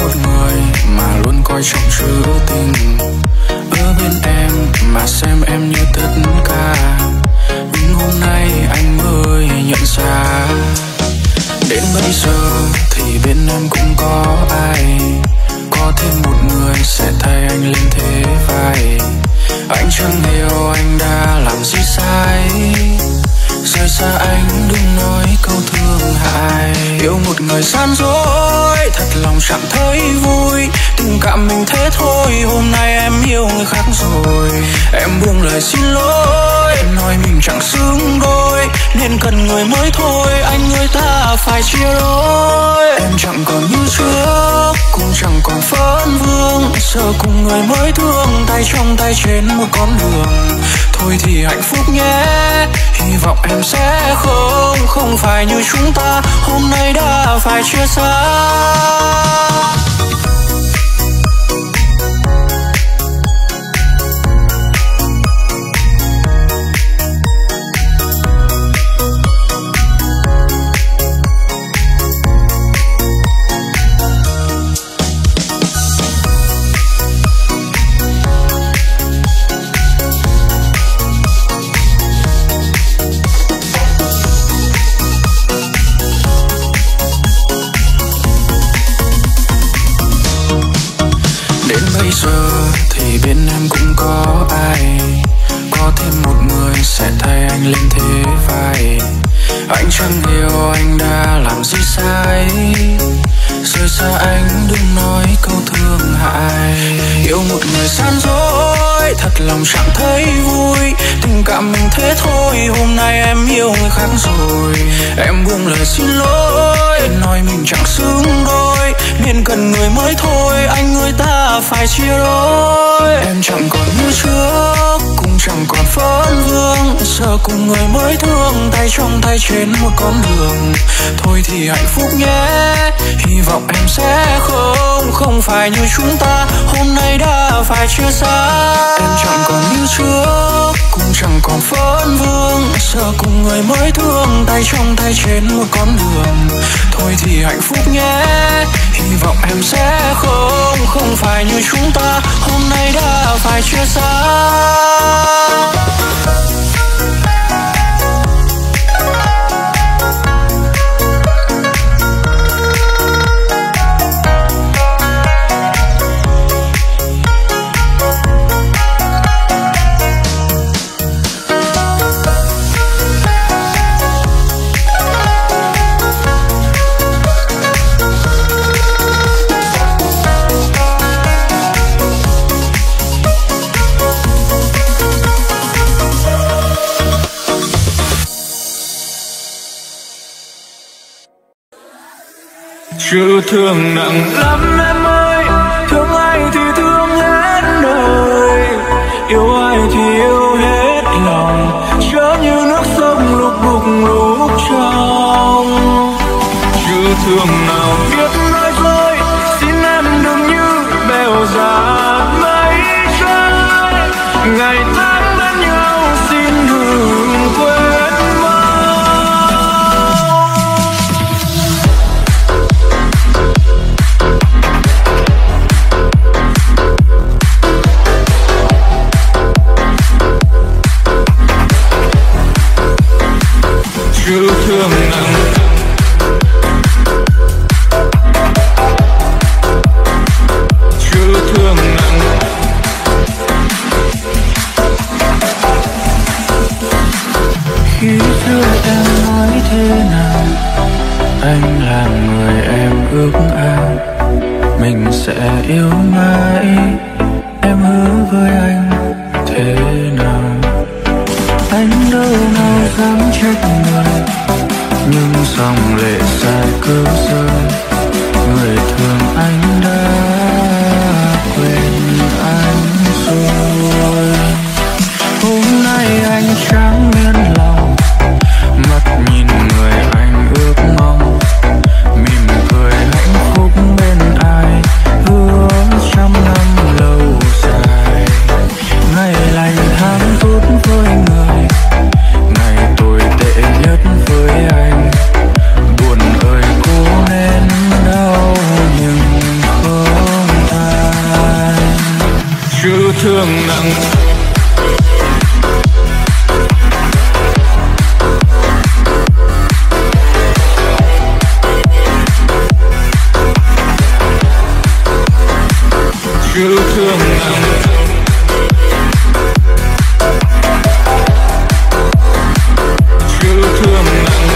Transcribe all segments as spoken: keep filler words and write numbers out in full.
một người mà luôn coi trọng trữ tình, ở bên em mà xem em như tất cả. Nhưng hôm nay anh mới nhận ra, đến bây giờ thì bên em cũng có ai, có thêm một người sẽ thay anh lên thế vai. Anh chẳng hiểu anh đã làm gì sai, rời xa anh đừng nói câu thương hại. Yêu một người gian dối, thật lòng chẳng thấy vui, tình cảm mình thế thôi. Hôm nay em yêu người khác rồi, em buông lời xin lỗi, nói mình chẳng xứng đôi, nên cần người mới thôi. Anh người ta phải chia đôi, em chẳng còn như trước, cũng chẳng còn phấn vương, giờ cùng người mới thương, tay trong tay trên một con đường. Thôi thì hạnh phúc nhé, hy vọng em sẽ không không phải như chúng ta hôm nay đã phải chia xa. Bây giờ thì bên em cũng có ai, có thêm một người sẽ thay anh lên thế vai. Anh chẳng hiểu anh đã làm gì sai, rời xa anh đừng nói câu thương hại. Yêu một người gian dối, thật lòng chẳng thấy vui, tình cảm mình thế thôi. Hôm nay em yêu người khác rồi, em buông lời xin lỗi, nói mình chẳng xứng đôi, nên cần người mới thôi. Anh người ta phải chia đôi, em chẳng còn như trước, cũng chẳng còn phấn vương, giờ cùng người mới thương, tay trong tay trên một con đường. Thôi thì hạnh phúc nhé, hy vọng em sẽ không không phải như chúng ta hôm nay đã phải chia xa. Em chẳng còn như trước, cũng chẳng còn phấn vương, giờ cùng người mới thương, tay trong tay trên một con đường. Thôi thì hạnh phúc nhé, hy vọng em sẽ không không phải như chúng ta hôm nay đã phải chia xa. Chữ thương nặng lắm em ơi, thương ai thì thương hết đời, yêu ai thì yêu hết lòng, chớ như nước sông lúc bùng lúc trong. Chữ thương nào biết nói dối, xin em đừng như bèo già mây trôi, ngày tháng bên nhau xin đừng quên. Chữ thương nặng, chữ thương nặng. Khi xưa em nói thế nào, anh là người em ước ao, mình sẽ yêu mãi. Em hứa với anh thế nào, anh đâu nào dám trách người, nhưng dòng lệ dài cứ rơi. Người thương anh đã quên anh rồi. Hôm nay anh chẳng yên lòng, mắt nhìn người anh ước mong, mỉm cười hạnh phúc bên ai, hứa trăm năm lâu dài. thương nặng. Yêu thương nặng. Yêu thương nặng.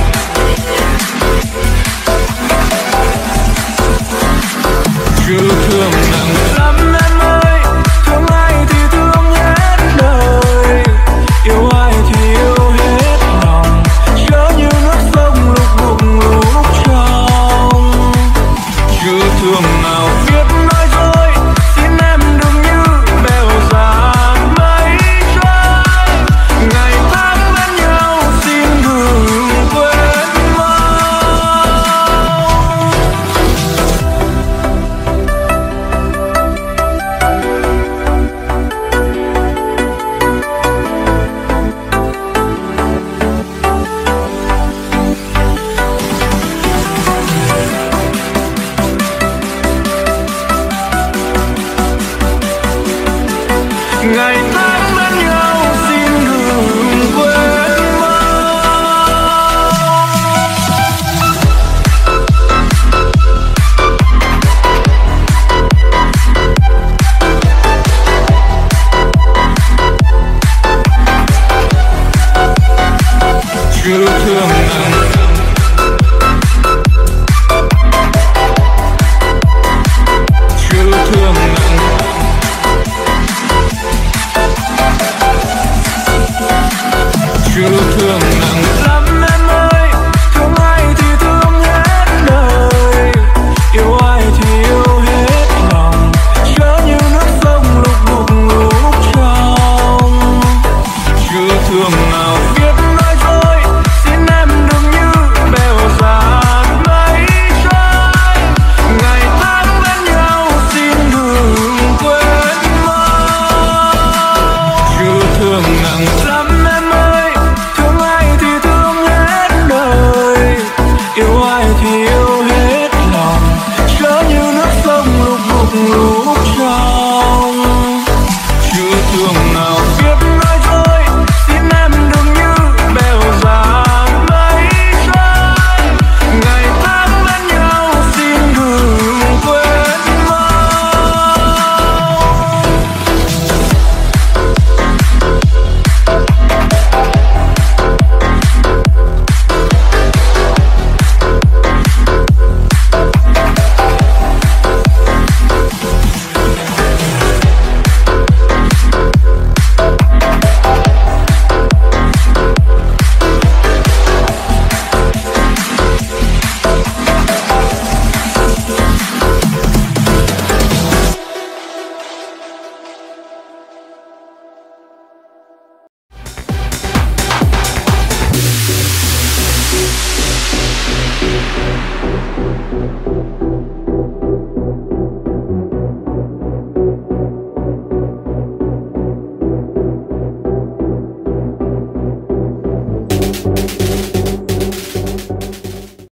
Yêu thương nặng lắm em ơi, thương ai thì thương hết đời, yêu ai thì yêu hết lòng, chớ như nước sông lúc bùng lúc trong. Yêu thương nào biết nói dối, xin em đừng như bèo già mây trôi, ngày tháng bên nhau xin đừng quên mau. Ngày